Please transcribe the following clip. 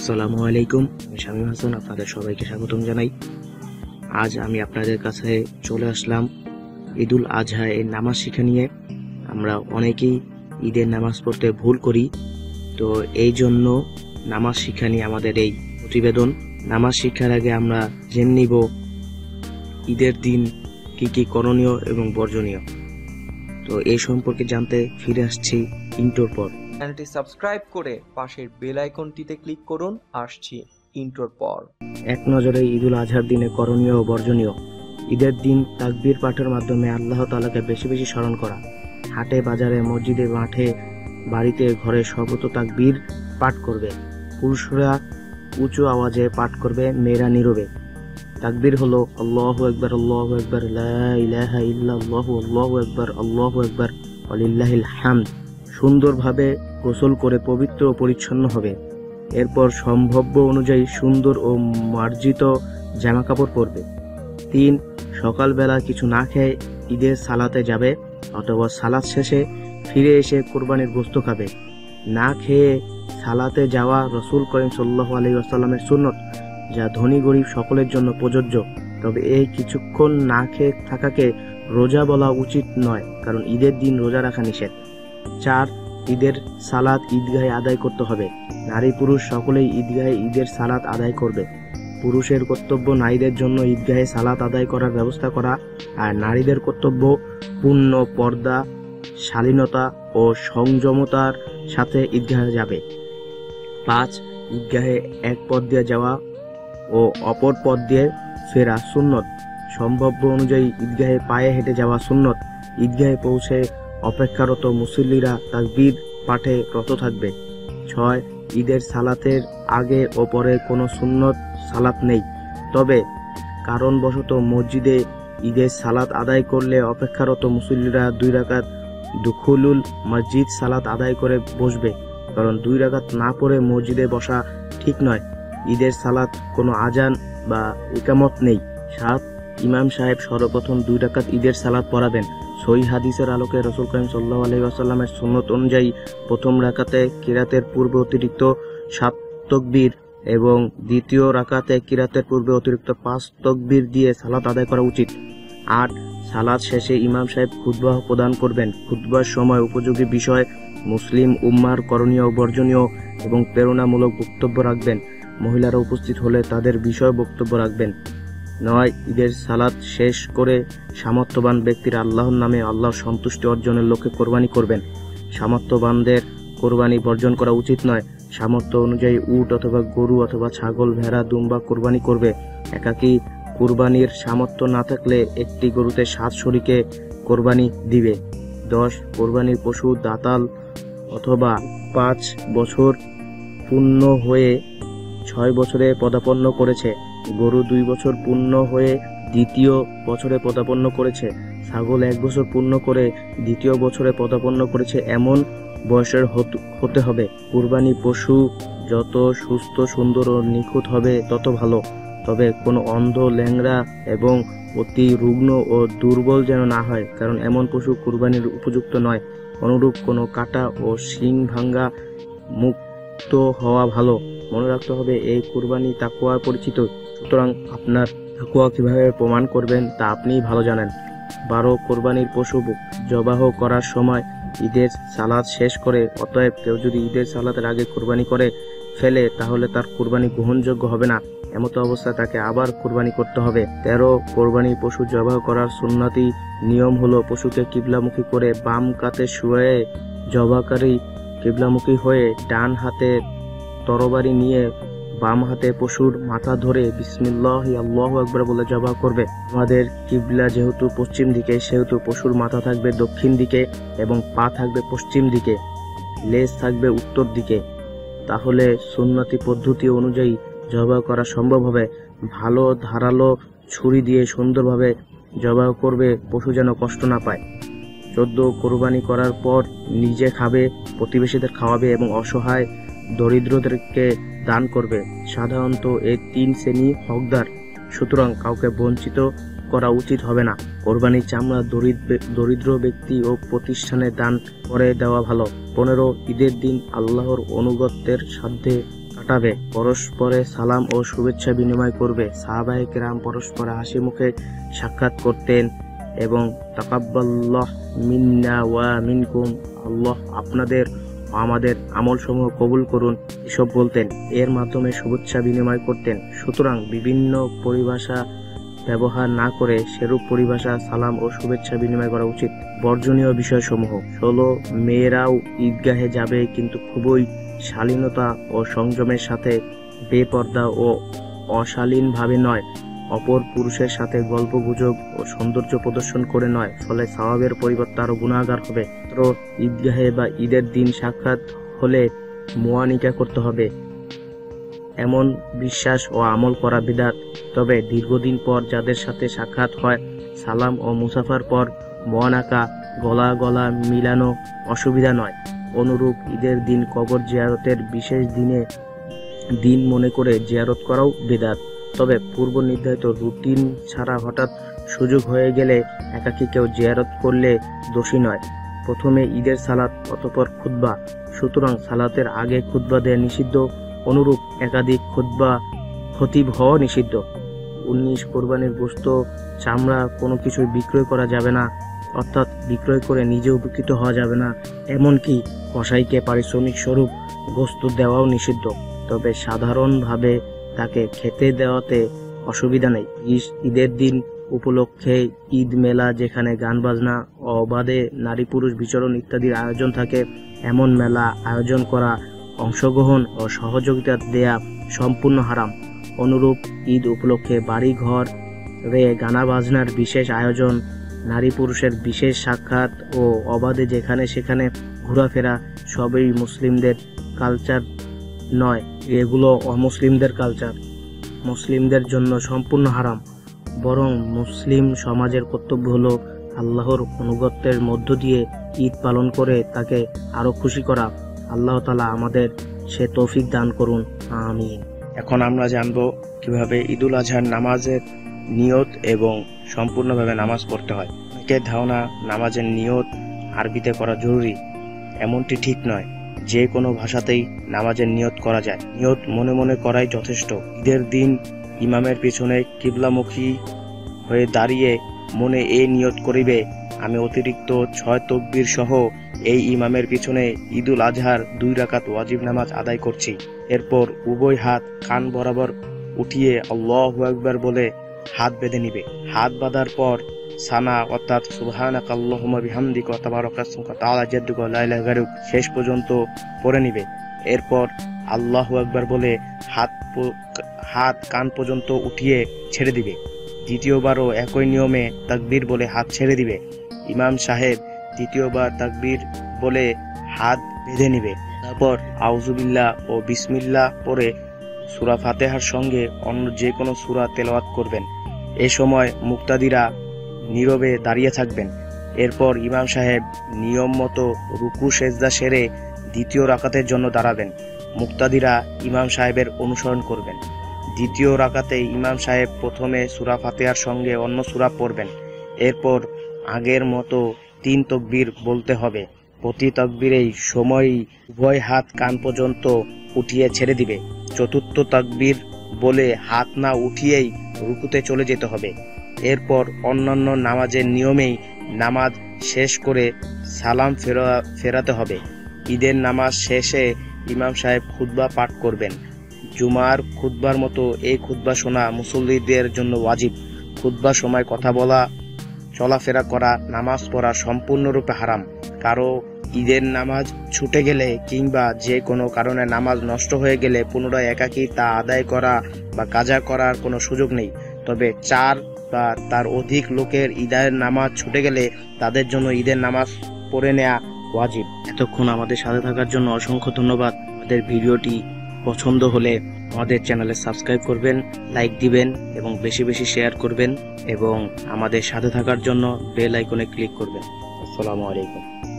আসসালামু আলাইকুম, আমি শামীম হাসান। আপনাদের সবাইকে স্বাগতম জানাই। আজ আমি আপনাদের কাছে চলে আসলাম ঈদুল আজহা এর নামাজ শিক্ষা নিয়ে। আমরা অনেকেই ঈদের নামাজ পড়তে ভুল করি, তো এই জন্য নামাজ শিক্ষা নিয়ে আমাদের এই প্রতিবেদন। নামাজ শিক্ষার আগে আমরা জেনে নিব ঈদের দিন কি কি করণীয় এবং বর্জনীয়। তো এই সম্পর্কে জানতে ফিরে আসছি ইন্ট্রোর পর। চ্যানেলটি সাবস্ক্রাইব করে পাশের বেল আইকনটিতে ক্লিক করুন। আসছি ইন্ট্রোর পর। এক নজরে ঈদুল আজহার দিনে করণীয় ও বর্জনীয়। ঈদের দিন তাকবীর পাঠের মাধ্যমে আল্লাহ তাআলাকে বেশি বেশি স্মরণ করা। হাটে বাজারে মসজিদে মাঠে বাড়িতে ঘরে সর্বত তাকবীর পাঠ করবে। পুরুষরা উঁচু আওয়াজে পাঠ করবে, মেয়েরা নীরবে। তাকবীর হলো আল্লাহু আকবার, আল্লাহু আকবার, লা ইলাহা ইল্লাল্লাহু, আল্লাহু আকবার, আল্লাহু আকবার, ওয়ালিল্লাহিল হামদ। সুন্দরভাবে গোসল করে পবিত্র ও পরিচ্ছন্ন হবে। এরপর সম্ভাব্য অনুযায়ী সুন্দর ও মার্জিত জামাকাপড় পরবে। 3. সকালবেলা কিছু না খেয়ে ঈদের সালাতে যাবে, অথবা সালাত শেষে ফিরে এসে কোরবানির গোশত খাবে। না খেয়ে সালাতে যাওয়া রাসূল করিম সাল্লাল্লাহু আলাইহি ওয়াসাল্লামের সুন্নত, যা ধনী গরিব সকলের জন্য প্রযোজ্য। তবে এই কিছুক্ষণ না খেয়ে থাকাকে রোজা বলা উচিত নয়, কারণ ঈদের দিন রোজা রাখা নিষেধ। 4. ঈদের সালাত ঈদগাহে আদায় করতে হবে। নারী পুরুষ সকলেই ঈদগাহে ঈদের সালাত আদায় করবে। পুরুষের কর্তব্য নারীদের জন্য ঈদগাহে সালাত আদায় করার ব্যবস্থা করা, আর নারীদের কর্তব্য পূর্ণ পর্দা, শালীনতা ও সংযমতার সাথে ঈদগাহে যাবে। 5. ঈদগাহে এক পথ দিয়ে যাওয়া ও অপর পথ দিয়ে ফেরা সুন্নত। সম্ভাব্য অনুযায়ী ঈদগাহে পায়ে হেঁটে যাওয়া সুন্নত। ঈদগাহে পৌঁছে অপেক্ষারত মুসল্লিরা তাকবীর পাঠে রত থাকবে। 6. ঈদের সালাতের আগে ও পরে কোনো সুন্নত সালাত নেই, তবে কারণবশত মসজিদে ঈদের সালাত আদায় করলে অপেক্ষারত মুসল্লিরা 2 রাকাত দুখুলুল মসজিদ সালাত আদায় করে বসবে, কারণ 2 রাকাত না পড়ে মসজিদে বসা ঠিক নয়। ঈদের সালাত কোনো আজান বা ইকামত নেই। 7. ইমাম সাহেব সর্বপ্রথম 2 রাকাত ঈদের সালাত পড়াবেন। সহিহ হাদিসের আলোকে রাসূল করিম সাল্লাল্লাহু আলাইহি ওয়াসাল্লামের সুন্নত অনুযায়ী প্রথম রাকাতে কিরাতের পূর্বে অতিরিক্ত 7 তাকবীর এবং দ্বিতীয় রাকাতে কিরাতের পূর্বে অতিরিক্ত 5 তাকবীর দিয়ে সালাত আদায় করা উচিত। 8. সালাত শেষে ইমাম সাহেব খুতবা প্রদান করবেন। খুতবার সময় উপযোগী বিষয়, মুসলিম উম্মার করণীয় ও বর্জনীয় এবং প্রেরণামূলক বক্তব্য রাখবেন। মহিলারা উপস্থিত হলে তাদের বিষয় বক্তব্য রাখবেন। 9. ঈদের সালাত শেষ করে সামর্থ্যবান ব্যক্তিরা আল্লাহর নামে আল্লাহর সন্তুষ্টি অর্জনের লক্ষ্যে কোরবানি করবেন। সামর্থ্যবানদের কোরবানি বর্জন করা উচিত নয়। সামর্থ্য অনুযায়ী উট অথবা গরু অথবা ছাগল, ভেড়া, দুম্বা কোরবানি করবে। একাকী কোরবানির সামর্থ্য না থাকলে একটি গরুতে 7 শরীকে কোরবানি দিবে। 10. কোরবানির পশু দাতাল অথবা 5 বছর পূর্ণ হয়ে 6 বছরে পদার্পণ করেছে। গরু 2 বছর পূর্ণ হয়ে দ্বিতীয় বছরে পদার্পণ করেছে। ছাগল 1 বছর পূর্ণ করে দ্বিতীয় বছরে পদার্পণ করেছে, এমন বয়সের হতে হবে। কুরবানি পশু যত সুস্থ, সুন্দর ও নিখুঁত হবে তত ভালো, তবে কোনো অন্ধ, ল্যাংড়া এবং অতি রুগ্ন ও দুর্বল যেন না হয়, কারণ এমন পশু কুরবানির উপযুক্ত নয়। অনুরূপ কোনো কাটা ও শিং ভাঙ্গা মুক্ত হওয়া ভালো। মনে রাখতে হবে, এই কুরবানি তাকওয়ার পরিচিত, সুতরাং আপনার তাকওয়া কিভাবে প্রমাণ করবেন তা আপনিই ভালো জানেন। 12. কোরবানির পশু জবাহ করার সময় ঈদের সালাত শেষ করে, অতএব কেউ যদি ঈদের সালাতের আগে কোরবানি করে ফেলে তাহলে তার কোরবানি গ্রহণযোগ্য হবে না। এমতো অবস্থায় তাকে আবার কোরবানি করতে হবে। 13. কোরবানির পশু জবাহ করার সুন্নতি নিয়ম হলো পশুকে কিবলামুখী করে বাম কাতে শুয়ে জবাহকারী কিবলামুখী হয়ে ডান হাতে তরবারি নিয়ে বাম হাতে পশুর মাথা ধরে বিসমিল্লাহি আল্লাহু আকবার বলে জবাহ করবে। আমাদের কিবলা যেহেতু পশ্চিম দিকে, সেহেতু পশুর মাথা থাকবে দক্ষিণ দিকে এবং পা থাকবে পশ্চিম দিকে, লেজ থাকবে উত্তর দিকে। তাহলে সুন্নতি পদ্ধতি অনুযায়ী জবাহ করা সম্ভব হবে। ভালো ধারালো ছুরি দিয়ে সুন্দরভাবে জবাহ করবে, পশু যেন কষ্ট না পায়। 14. কোরবানি করার পর নিজে খাবে, প্রতিবেশীদের খাওয়াবে এবং অসহায় দরিদ্রদেরকে দান করবে। সাধারণত এই 3 শ্রেণী হকদার, সুতরাং কাউকে বঞ্চিত করা উচিত হবে না। কোরবানির চামড়া দরিদ্র ব্যক্তি ও প্রতিষ্ঠানে দান করে দেওয়া ভালো। 15. ঈদের দিন আল্লাহর অনুগত্যের সাথে হাঁটাবে, পরস্পরে সালাম ও শুভেচ্ছা বিনিময় করবে। সাহাবায়ে কেরাম পরস্পরে হাসি মুখে সাক্ষাৎ করতেন এবং তাকাব্বালাল্লাহ মিন্না ওয়া মিনকুম, আল্লাহ আপনাদের ও আমাদের আমলসমূহ কবুল করুন, এসব বলতেন। এর মাধ্যমে শুভেচ্ছা বিনিময় করতেন। সুতরাং বিভিন্ন পরিভাষা ব্যবহার না করে সেরূপ পরিভাষা সালাম ও শুভেচ্ছা বিনিময় করা উচিত। বর্জনীয় বিষয়সমূহ 16, মেয়েরাও ঈদগাহে যাবে, কিন্তু খুবই শালীনতা ও সংযমের সাথে, বেপর্দা ও অশালীনভাবে নয়। অপর পুরুষের সাথে গল্পগুজব ও সৌন্দর্য প্রদর্শন করে নয়, ফলে সওয়াবের পরিবর্তে আরো গুনাহগার হবে। মাত্র ঈদগাহে বা ঈদের দিন সাক্ষাৎ হলে মুয়ানিকা করতে হবে, এমন বিশ্বাস ও আমল করা বিদআত। তবে দীর্ঘদিন পর যাদের সাথে সাক্ষাৎ হয়, সালাম ও মুসাফার পর মুয়ানাকা, গলা মিলানো অসুবিধা নয়। অনুরূপ ঈদের দিন কবর জিয়ারতের বিশেষ দিন মনে করে জিয়ারত করাও বিদআত। তবে পূর্ব নির্ধারিত রুটিন ছাড়া হঠাৎ সুযোগ হয়ে গেলে একাকী কেউ জিয়ারত করলে দোষী নয়। প্রথমে ঈদের সালাত, অতঃপর খুতবা। সুতরাং সালাতের আগে খুতবা দেয়া নিষিদ্ধ। অনুরূপ একাধিক খুতবা খতিব হওয়া নিষিদ্ধ। 19, কোরবানির গোশত, চামড়া কোনো কিছু বিক্রয় করা যাবে না, অর্থাৎ বিক্রয় করে নিজে উপকৃত হওয়া যাবে না। এমনকি কসাইকে পারিশ্রমিক স্বরূপ গোশত দেওয়াও নিষিদ্ধ। তবে সাধারণভাবে তাকে খেতে দেওয়াতে অসুবিধা নেই। ঈদের দিন উপলক্ষে ঈদ মেলা, যেখানে গান বাজনা, অবাধে নারী পুরুষ বিচরণ ইত্যাদির আয়োজন থাকে, এমন মেলা আয়োজন করা, অংশগ্রহণ ও সহযোগিতা দেয়া সম্পূর্ণ হারাম। অনুরূপ ঈদ উপলক্ষে বাড়ি ঘরে গানা বাজনার বিশেষ আয়োজন, নারী পুরুষের বিশেষ সাক্ষাৎ ও অবাধে যেখানে সেখানে ঘোরাফেরা সবই মুসলিমদের কালচার নয়, এগুলো অমুসলিমদের কালচার, মুসলিমদের জন্য সম্পূর্ণ হারাম। বরং মুসলিম সমাজের কর্তব্য হলো আল্লাহর আনুগত্যের মধ্য দিয়ে ঈদ পালন করে তাকে আরো খুশি করা। আল্লাহ তাআলা আমাদের সে তৌফিক দান করুন, আমিন। এখন আমরা জানবো কিভাবে ঈদুল আজহার নামাজের নিয়ত এবং সম্পূর্ণভাবে নামাজ পড়তে হয়। অনেকের ধারণা নামাজের নিয়ত আরবিতে করা জরুরি। এমনটি ঠিক নয়, যে কোনো ভাষাতেই নামাজের নিয়ত করা যায়। নিয়ত মনে মনে করাই যথেষ্ট। ঈদের দিন ইমামের পিছনে কিবলামুখী হয়ে দাঁড়িয়ে মনে এই নিয়ত করিবে, আমি অতিরিক্ত 6 তাকবীর সহ এই ইমামের পিছনে ঈদুল আজহার 2 রাকাত ওয়াজিব নামাজ আদায় করছি। এরপর উভয় হাত কান বরাবর উঠিয়ে আল্লাহু আকবার বলে হাত বেঁধে নিবে। হাত বাঁধার পর সানা অর্থাৎ সুবহানাকা আল্লাহুম্মা বিহামদিকা ওয়া তাবারাকা ইসমুকা ওয়া তাআলা জাদ্দুকা ওয়া লা ইলাহা গায়রুক শেষ পর্যন্ত পড়ে নিবে। এরপর আল্লাহু আকবার বলে হাত কান পর্যন্ত উঠিয়ে ছেড়ে দিবে। দ্বিতীয়বারও একই নিয়মে তাকবীর বলে হাত ছেড়ে দিবে। ইমাম সাহেব দ্বিতীয়বার তাকবীর বলে হাত বেঁধে নিবে। তারপর আউযুবিল্লাহ ও বিসমিল্লাহ পড়ে সূরা ফাতিহার সঙ্গে অন্য যে কোনো সূরা তেলাওয়াত করবেন। এ সময় মুক্তাদিরা নীরবে দাঁড়িয়ে থাকবেন। এরপর ইমাম সাহেব নিয়ম মতো রুকু সেজদা সেরে দ্বিতীয় রাকাতের জন্য দাঁড়াবেন। মুক্তাদিরা ইমাম সাহেবের অনুসরণ করবেন। দ্বিতীয় রাকাতে ইমাম সাহেব প্রথমে সূরা ফাতিহার সঙ্গে অন্য সূরা পড়বেন। এরপর আগের মতো 3 তাকবীর বলতে হবে। প্রতি তাকবীরেই সময়ই উভয় হাত কান পর্যন্ত উঠিয়ে ছেড়ে দিবে। চতুর্থ তাকবীর বলে হাত না উঠিয়েই রুকুতে চলে যেতে হবে। এরপর অন্যান্য নামাজের নিয়মেই নামাজ শেষ করে সালাম ফেরাতে হবে। ঈদের নামাজ শেষে ইমাম সাহেব খুতবা পাঠ করবেন। জুমার খুতবার মতো এই খুতবা শোনা মুসল্লিদের জন্য ওয়াজিব। খুতবার সময় কথা বলা, চলাফেরা করা, নামাজ পড়া সম্পূর্ণরূপে হারাম। কারো ঈদের নামাজ ছুটে গেলে কিংবা যে কোনো কারণে নামাজ নষ্ট হয়ে গেলে পুনরায় একাকী তা আদায় করা বা কাজা করার কোনো সুযোগ নেই। তবে 4 বা তার অধিক লোকের ঈদের নামাজ ছুটে গেলে তাদের জন্য ঈদের নামাজ পড়ে নেওয়া ওয়াজিব। এতক্ষণ আমাদের সাথে থাকার জন্য অসংখ্য ধন্যবাদ। আমাদের ভিডিওটি পছন্দ হলে আমাদের চ্যানেলে সাবস্ক্রাইব করবেন, লাইক দিবেন এবং বেশি বেশি শেয়ার করবেন এবং আমাদের সাথে থাকার জন্য বেল আইকনে ক্লিক করবেন। আসসালামু আলাইকুম।